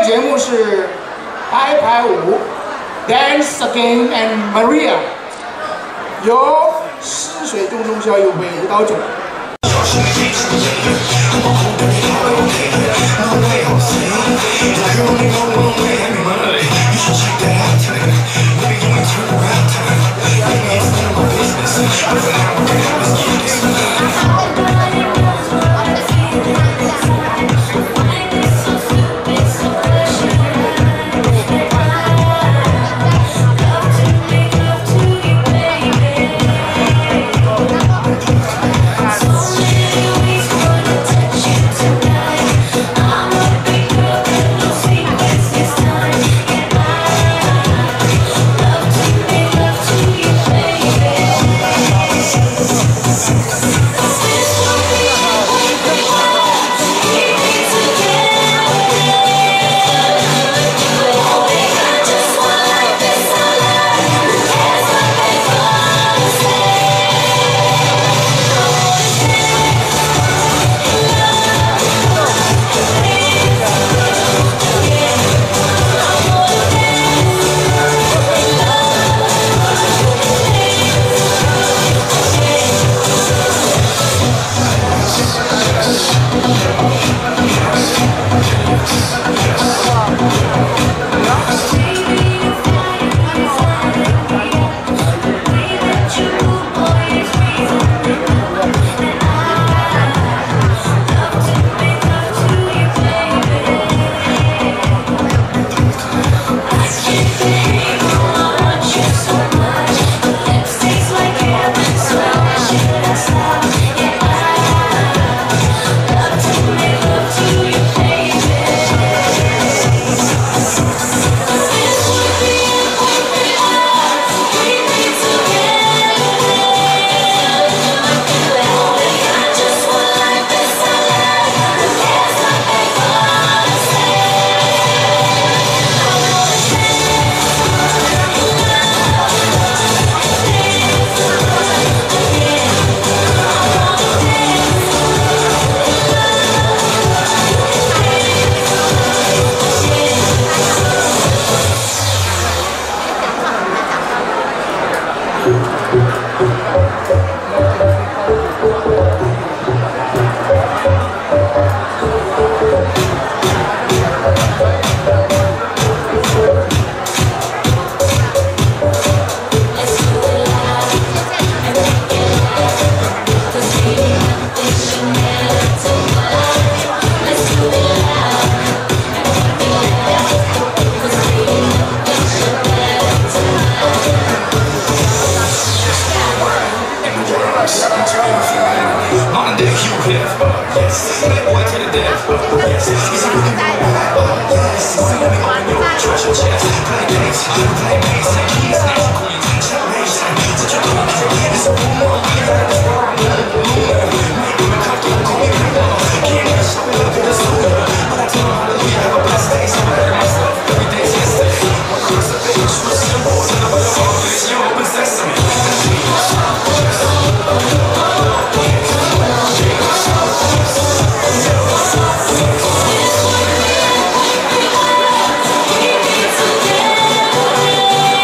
节目是拍排舞 ，Dance Again and Maria， 由湿水中中校友会舞蹈组。 Together.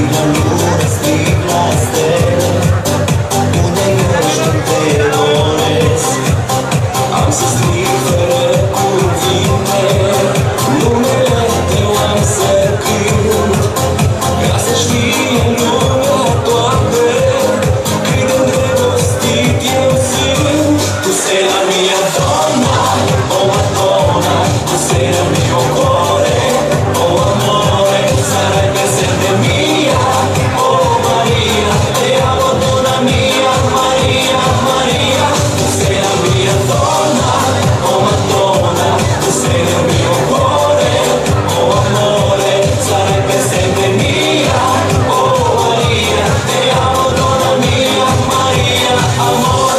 la luna strig la stele, unde ești când te doresc. Am să strig fără cuvinte numele tău, am să cânt, ca să știe lumea toată cât de îndrăgostit eu sunt. Tu sei la mia donna, oh Madonna, tu sei la mio cuore, oh amore, sarai per sempre mia, oh Maria, te amo donna mia, Maria, Maria, tu sei la mia donna, oh Madonna, tu sei nel mio cuore, oh amore, sarai per sempre mia, oh Maria, te amo donna mia, Maria, amore.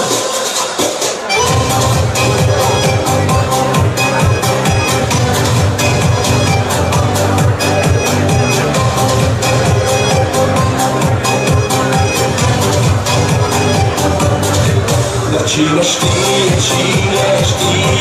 Dar cine știe, cine știe